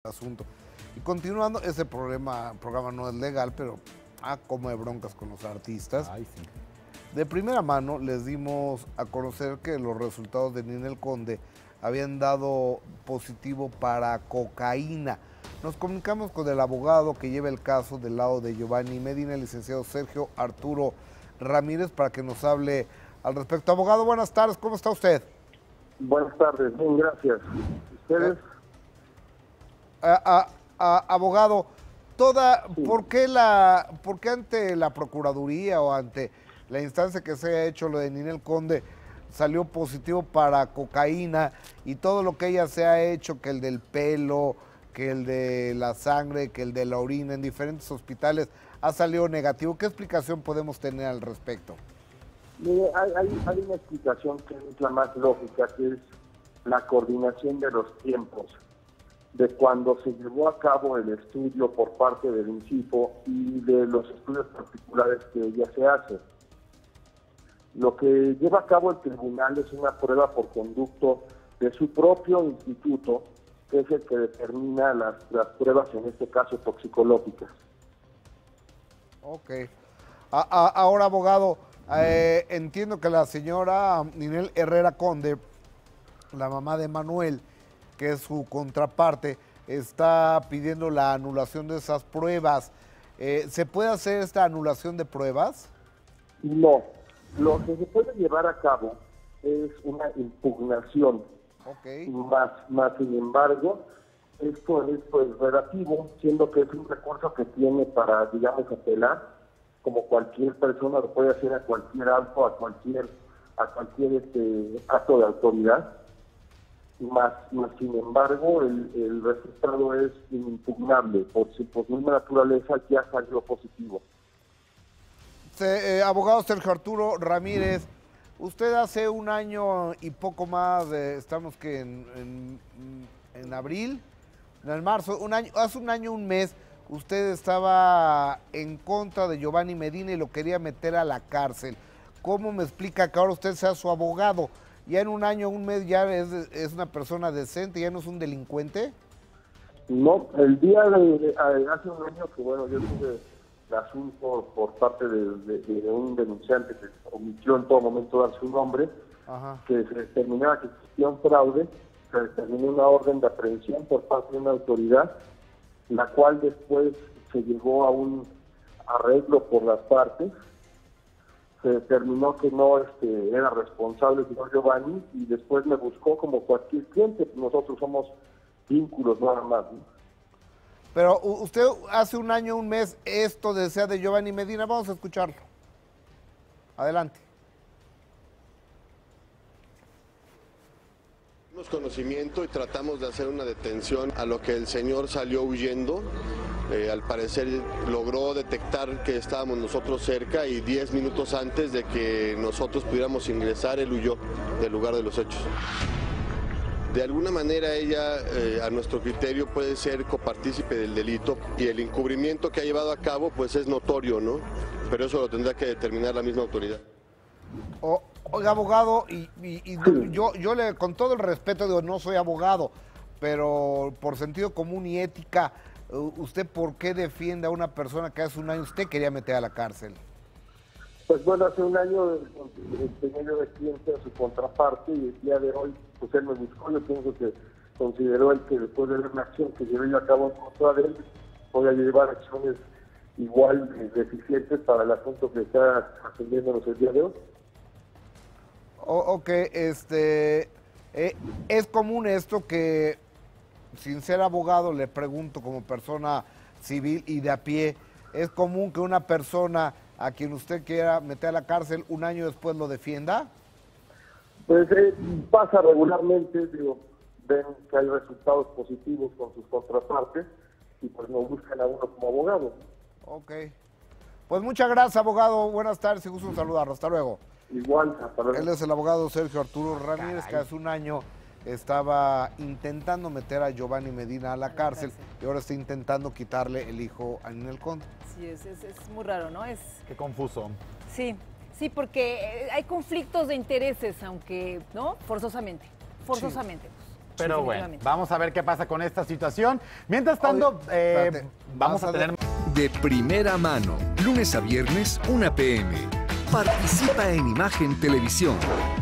asunto. Y continuando, ese programa no es legal, pero como de broncas con los artistas. Ay, sí. De primera mano les dimos a conocer que los resultados de Ninel Conde habían dado positivo para cocaína. Nos comunicamos con el abogado que lleva el caso del lado de Giovanni Medina, el licenciado Sergio Arturo Ramírez, para que nos hable al respecto. Abogado, buenas tardes, ¿cómo está usted? Buenas tardes, bien, gracias. ¿Ustedes? Abogado, Sí. ¿por qué ante la Procuraduría o ante la instancia que se haya hecho lo de Ninel Conde salió positivo para cocaína y todo lo que ella se ha hecho, que el del pelo, que el de la sangre, que el de la orina en diferentes hospitales ha salido negativo? ¿Qué explicación podemos tener al respecto? Mire, hay una explicación que es la más lógica, que es la coordinación de los tiempos, de cuando se llevó a cabo el estudio por parte del INCIPO y de los estudios particulares que ella se hace. Lo que lleva a cabo el tribunal es una prueba por conducto de su propio instituto, que es el que determina las pruebas, en este caso toxicológicas. Ok. Ahora, abogado, entiendo que la señora Ninel Herrera Conde, la mamá de Manuel, que es su contraparte, está pidiendo la anulación de esas pruebas. ¿Se puede hacer esta anulación de pruebas? No, lo que se puede llevar a cabo es una impugnación. Ok. Más sin embargo, esto es pues relativo, siendo que es un recurso que tiene para, digamos, apelar, como cualquier persona lo puede hacer a cualquier acto, a cualquier acto de autoridad. Más sin embargo, el resultado es impugnable, por su misma naturaleza ya salió positivo. Abogado Sergio Arturo Ramírez, usted hace un año y poco más, estamos que en abril, en marzo, hace un año, un mes, usted estaba en contra de Giovanni Medina y lo quería meter a la cárcel. ¿Cómo me explica que ahora usted sea su abogado? ¿Ya en un año, un mes ya es una persona decente, ya no es un delincuente? No, el día de hace un año que bueno, yo tuve el asunto por parte de un denunciante que omitió en todo momento dar su nombre. Ajá. Que se determinaba que existía un fraude, se determinó una orden de aprehensión por parte de una autoridad, la cual después se llegó a un arreglo por las partes. Se determinó que no era responsable el señor Giovanni y después me buscó como cualquier cliente. Nosotros somos vínculos nada más, ¿no? Pero usted hace un año, un mes, esto desea de Giovanni Medina. Vamos a escucharlo. Adelante. Tuvimos conocimiento y tratamos de hacer una detención, a lo que el señor salió huyendo. Al parecer logró detectar que estábamos nosotros cerca y 10 minutos antes de que nosotros pudiéramos ingresar, él huyó del lugar de los hechos. De alguna manera ella, a nuestro criterio, puede ser copartícipe del delito y el encubrimiento que ha llevado a cabo pues es notorio, ¿no? Pero eso lo tendrá que determinar la misma autoridad. Oiga, abogado, yo con todo el respeto, digo, no soy abogado, pero por sentido común y ética, ¿usted por qué defiende a una persona que hace un año usted quería meter a la cárcel? Pues bueno, hace un año tenía yo de cliente a su contraparte y el día de hoy, pues él me buscó. Yo pienso que consideró él que después de ver una acción que llevé yo a cabo en contra de él, voy a llevar acciones igual deficientes para el asunto que está atendiéndonos el día de hoy. Ok, es común esto que, sin ser abogado, le pregunto como persona civil y de a pie, ¿es común que una persona a quien usted quiera meter a la cárcel un año después lo defienda? Pues pasa regularmente, digo, ven que hay resultados positivos con sus contrapartes y pues nos buscan a uno como abogado. Ok. Pues muchas gracias, abogado. Buenas tardes y gusto saludarlo. Hasta luego. Igual, hasta luego. Él es el abogado Sergio Arturo Ramírez, que hace un año estaba intentando meter a Giovanni Medina a la cárcel y ahora está intentando quitarle el hijo a Ninel Conde. Sí, es muy raro, ¿no? Qué confuso. Sí, porque hay conflictos de intereses, aunque, ¿no? Forzosamente. Sí. Pero bueno, vamos a ver qué pasa con esta situación. Mientras tanto, vamos a tener... De primera mano, lunes a viernes, 1 p.m. Participa en Imagen Televisión.